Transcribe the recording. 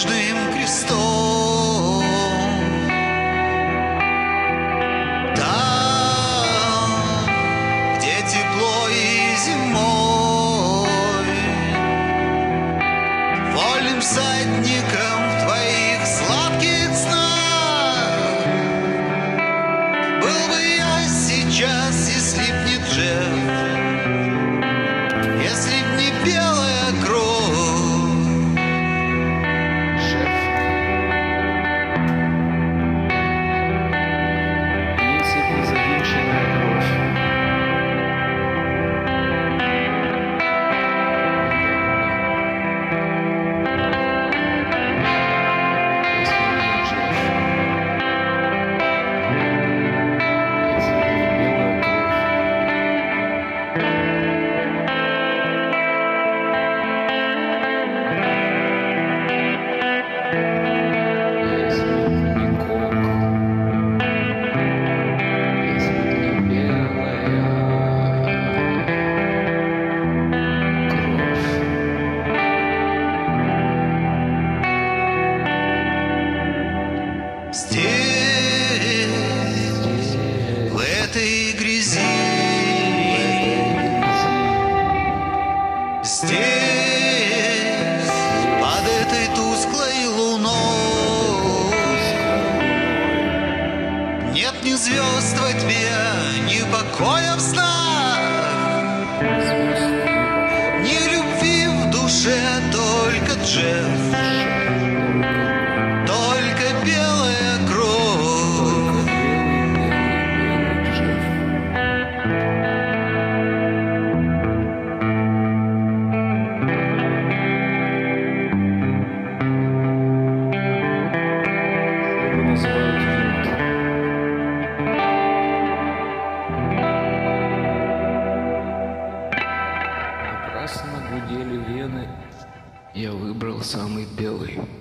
южным крестом. Там, где тепло и зимой, вольным всадником в твоих сладких снах был бы я сейчас, если б не Джефф, если б не белая кровь. Шеф. Если б не завинченная кровь. Если б не Джефф. Если б не белая кровь. Если б не кок, если б не белая кровь. Здесь, в этой грязи, здесь, под этой тусклой луной, нет ни звезд во тьме, ни покоя в снах, ни любви в душе, только Джефф, только белая кровь. Его называют винт. Напрасно гудели вены. Я выбрал самый белый.